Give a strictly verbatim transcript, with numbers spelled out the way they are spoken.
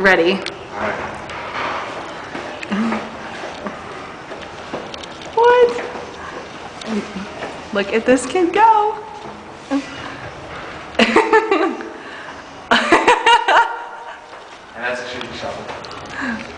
Ready. All right. What? Look at this kid go. And that's a shooting shovel.